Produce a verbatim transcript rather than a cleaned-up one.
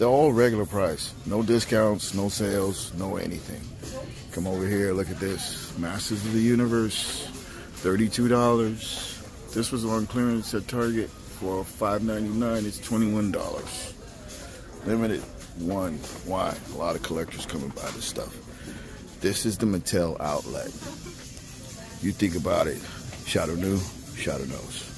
They're all regular price. No discounts, no sales, no anything. Come over here, look at this. Masters of the Universe, thirty-two dollars. This was on clearance at Target for five ninety-nine. It's twenty-one dollars. Limited one. Why? A lot of collectors coming by this stuff. This is the Mattel outlet. You think about it. Shadow New, Shadow Knows.